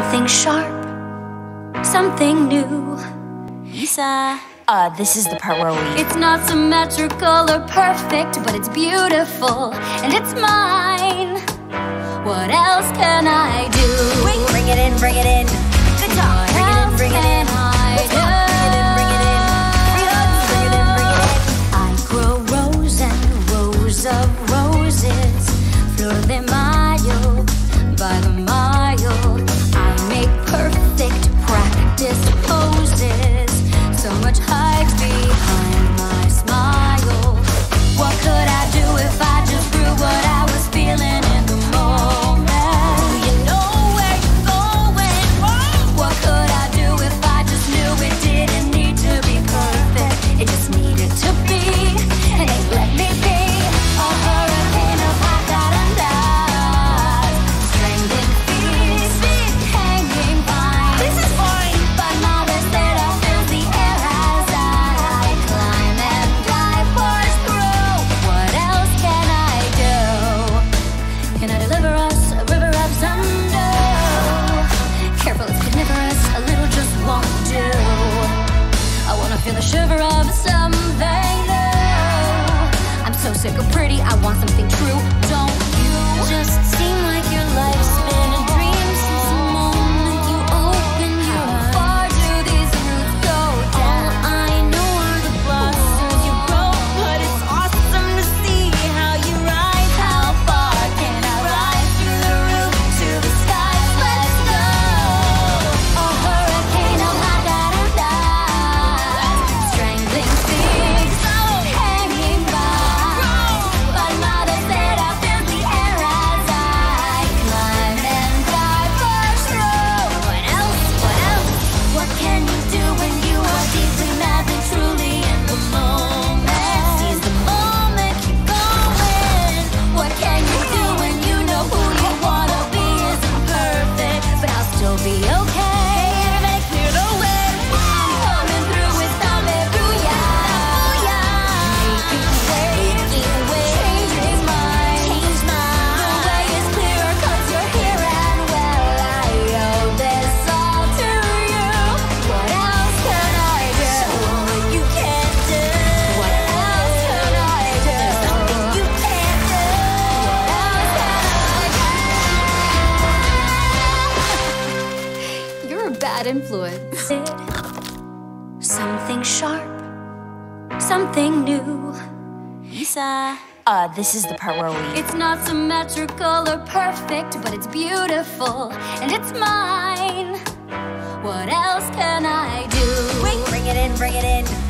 Something sharp, something new. Lisa, this is the part where we... It's not symmetrical or perfect, but it's beautiful, and it's mine. What else can I do? Bring it in, bring it in. Good talk. Bring it in, bring it in. I grow rows and rows of roses, fleur de mayo by the mile. I make perfect practice poses, so much hides behind my smile. What could I do if I just grew what I was feeling in the moment? You know where you're going. What could I do if I just knew it didn't need to be perfect? It just needed to be, and they let me be. A hurricane of hot strangling feet, hanging vines. This is fine. But now they said I fill the air as I climb and dive, push through. What else can I do? Can I deliver us a river of thunder? Careful, it's carnivorous, a little just won't do. I wanna feel the shiver of something new. I'm so sick of pretty, I want something true. Don't you just seem like your life's been a dream since the moment you opened your eyes? How far do these roots go down? All I know are the blossoms you grow, but it's awesome to see how you rise. How far can I rise through the roof to the sky? Let's go. A hurricane of strangling feet, hanging by. But now they said I fill the air as I climb and dive, push through. What else? What else? What can you do when you are deeply mad and truly in the moment? Seize the moment, keep going. What can you do when you know who you wanna be isn't perfect, but I'll still be okay? Everybody clear the way. I'm coming through with some booyah. Making way, changing minds. The way is clearer 'cause you're here, and well, I owe this all to you. What else can I do? What you can't do. What else can I do? Something you can't do. What else can I do? You're a bad influence. Something sharp, something new. Lisa, this is the part where we... It's not symmetrical or perfect, but it's beautiful, and it's mine. What else can I do? Bring it in, bring it in.